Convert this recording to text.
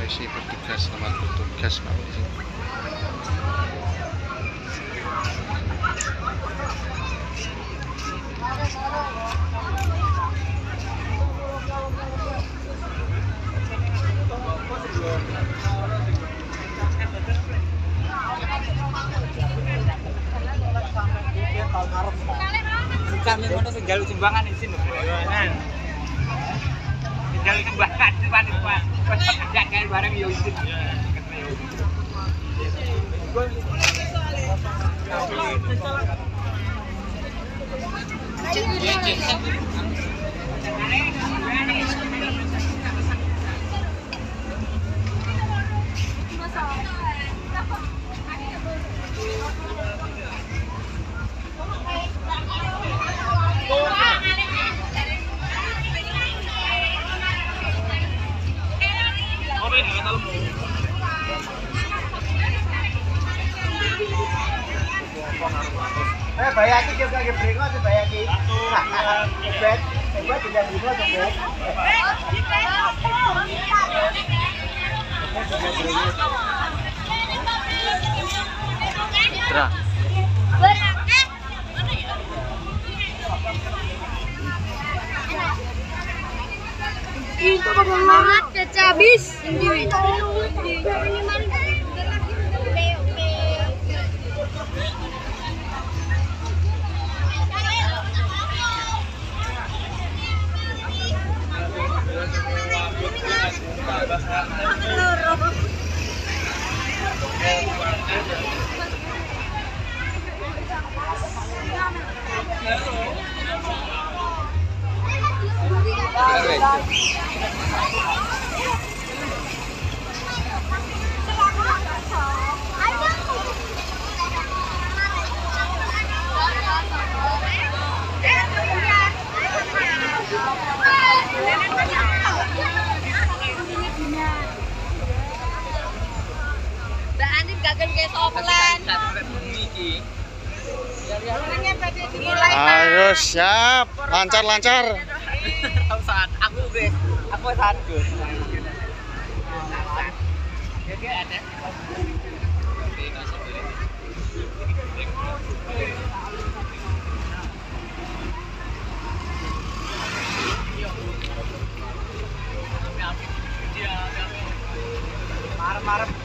Polisi bertugas, selamat bertugas Pak Polisi. Bukan ngono sing njaluk sumbangan isin lho. Njaluk sumbangan Pak. Enggak kayak bareng yo isin. Bayaki juga gebrengo sih bayaki. Gebet, gebet juga gebrengo gebet. Tra. Itu banget kecabis. Mbak Ani gak kayak sopelan. Ayo siap, lancar. Aku guys, aku satu. Jadi ada. Marah-marah.